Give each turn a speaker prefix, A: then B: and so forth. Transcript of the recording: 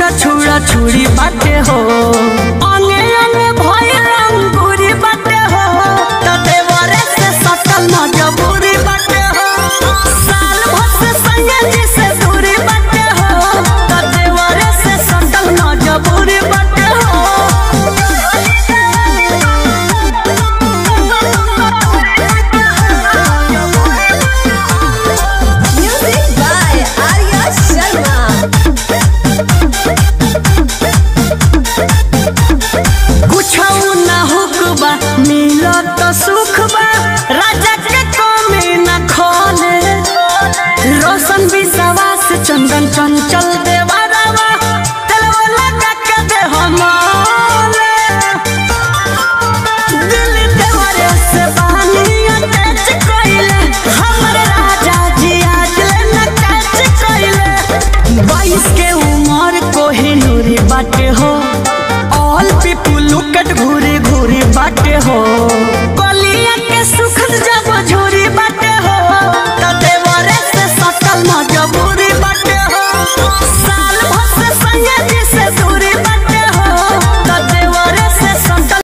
A: छुड़ा छुड़ा छुड़ी बाटे हो अंगे अंगे भई रंगूरी बाटे हो त देवरे से सटल मजबूरी बाटे हो साल भर से संगे जी से दूरी बाटे हो त देवरे से सटल मजबूरी बाटे हो। सुख बा राजा के कमी न खोले रोशन विश्वास चंदन चंचल देवरवा तेलवा लगा के दे हमले दिल देवरे से बानी अटैच कइले हमरे राजा जी आज ले न टच कइले 22 के उम्र कोहिनूरी बाटे हो ऑल पीपल लुक एट घूरी घूरी बाटे हो।